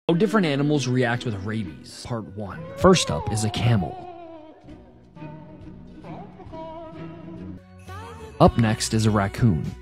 How different animals react with rabies, part 1. First up is a camel. Up next is a raccoon.